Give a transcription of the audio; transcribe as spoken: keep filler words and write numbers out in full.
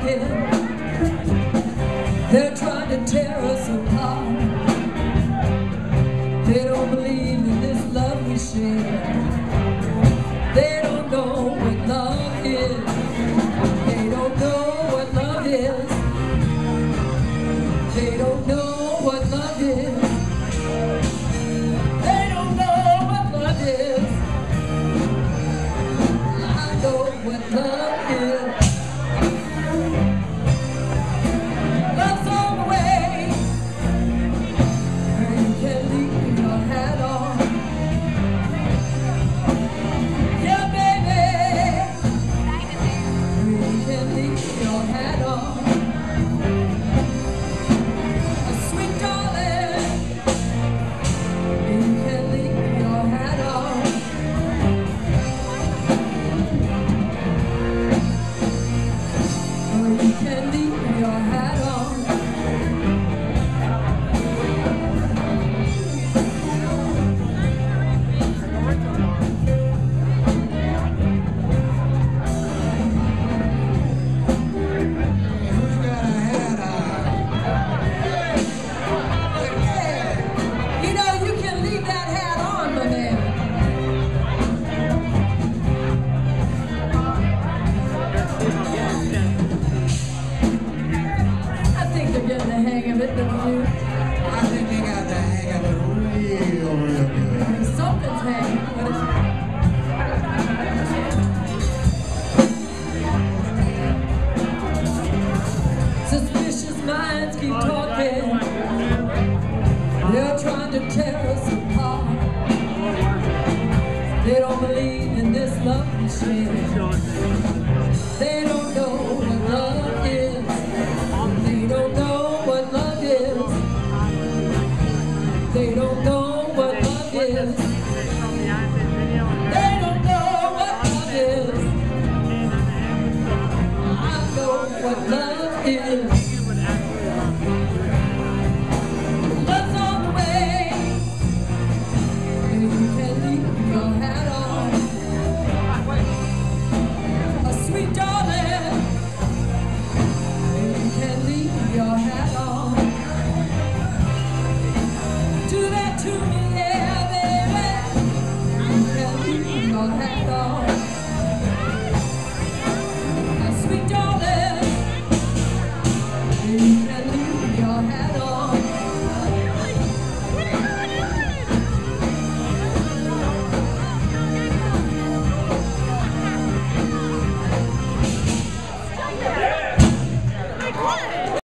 talking. They're trying to tear us apart. They don't believe in this love we share. They don't know what love is. They don't know what love is. They don't know what love is. They don't know what love is. I know what love is. Love's on the way. Where you can leave your hat on. Yeah, baby. Where you can leave your hat on. Sweet darling. Where you can leave your hat on. Where you can leave your hat on. You know, you can leave that hat on, my man. I think they're getting the hang of it, don't you? I think they got the hang of it real, real good. Something's hanging. What is it? Suspicious minds keep talking. They're trying to tear us apart. They don't believe in this love we share. They don't know what love is. They don't know what love is. They don't know what love is. They don't know what love is. I know what love is.